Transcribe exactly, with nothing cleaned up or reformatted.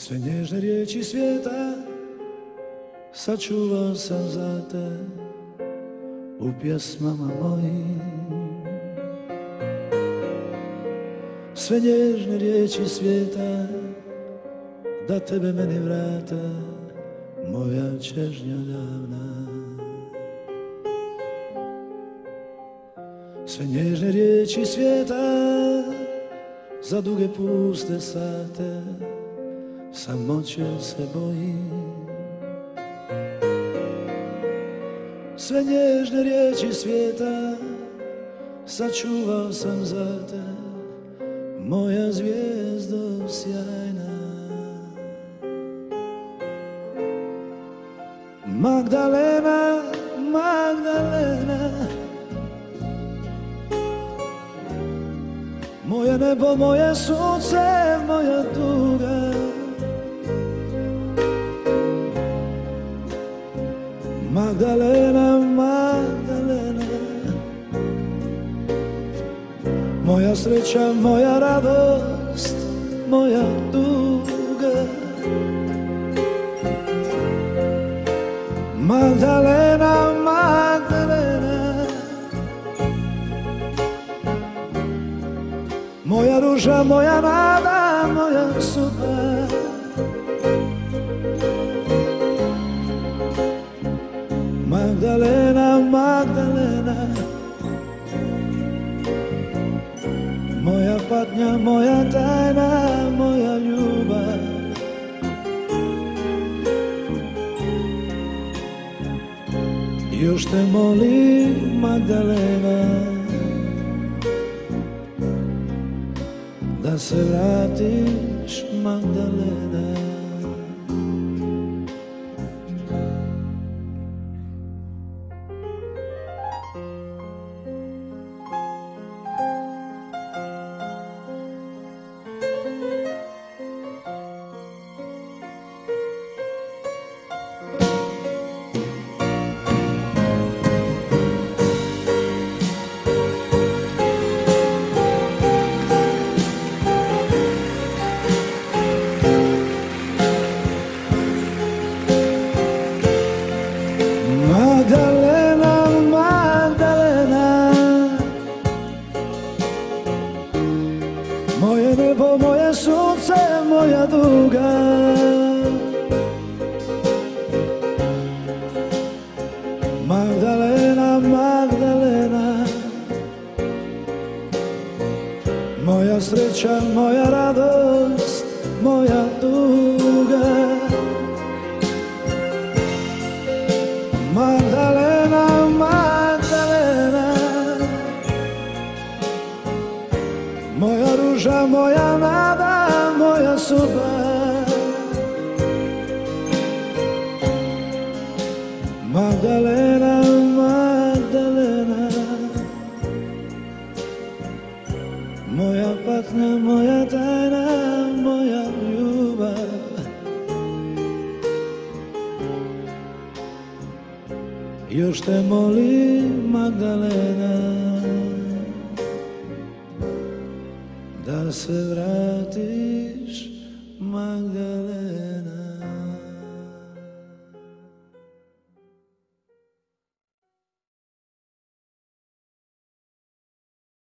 Sve nježne riječi svijeta sačuvao sam za te u pjesmama mojim. Sve nježne riječi svijeta da tebe meni vrate, moja čežnja davna. Sve nježne riječi svijeta za duge puste sate, samoće se bojim. Sve nježne riječi svijeta sačuvao sam za te, moja zvijezdo sjajna. Magdalena, Magdalena, moje nebo, moje sunce, moja tuga. Magdalena, Magdalena, moja sreća, moja radost, moja tuga. Magdalena, Magdalena, moja ruža, moja nada, moja sudba. Magdalena, Magdalena, moja patnja, moja tajna, moja ljubav. Još te molim, Magdalena, da se vratiš, Magdalena. Magdalena, Magdalena, moje nebo, moje sunce, moja duga. Magdalena, Magdalena, moja sreća, moja radost, moja tuga. Magdalena, Magdalena, moja ruža, moja nada, moja sudba. Magdalena, Magdalena, moja patnja, moja tajna, moja ljubav. Još te molim, Magdalena, da se vratiš, Magdalena.